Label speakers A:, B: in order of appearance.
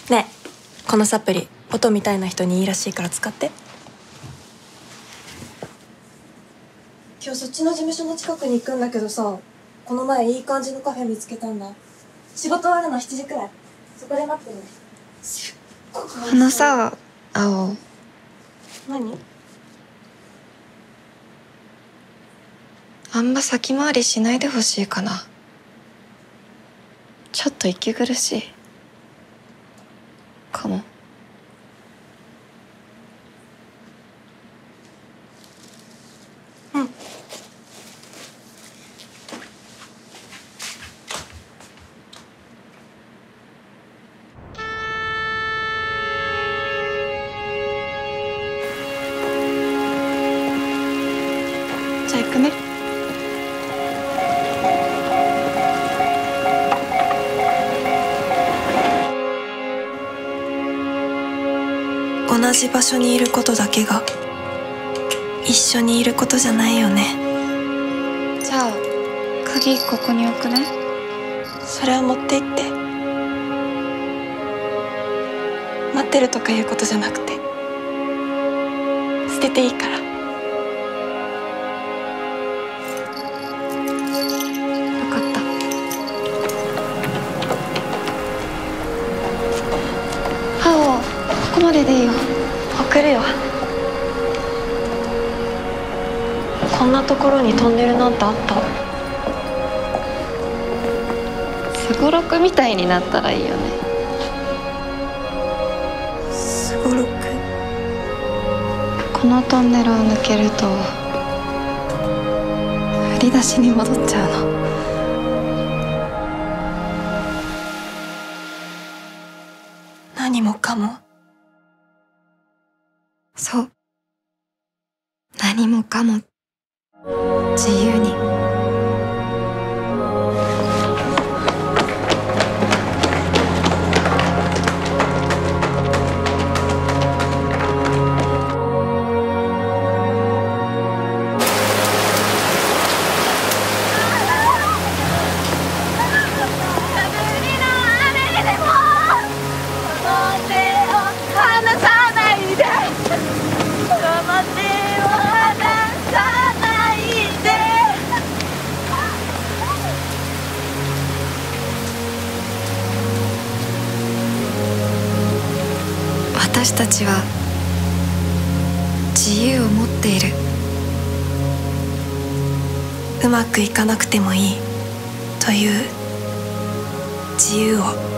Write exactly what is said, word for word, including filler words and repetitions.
A: ねえ、このサプリ音みたいな人にいいらしいから使って。今日そっちの事務所の近くに行くんだけどさ、この前いい感じのカフェ見つけたんだ。仕事終わるのしちじくらい、そこで待ってるね。すっごく
B: あのさ、青。
A: 何？
B: あんま先回りしないでほしいかな。ちょっと息苦しいかも。
A: うん。じゃあ行くね。同じ場所にいることだけが一緒にいることじゃないよね。
B: じゃあ鍵ここに置くね。
A: それは持って行って。待ってるとかいうことじゃなくて、捨てていいから。
B: 分かった。青、ここまででいいよ。
A: 送るよ。こんなところにトンネルなんてあった？
B: すごろくみたいになったらいいよね。
A: すごろく？
B: このトンネルを抜けると振り出しに戻っちゃうの。
A: 何もかも。
B: そう。何もかも自由に。私たちは自由を持っている。
A: うまくいかなくてもいいという自由を。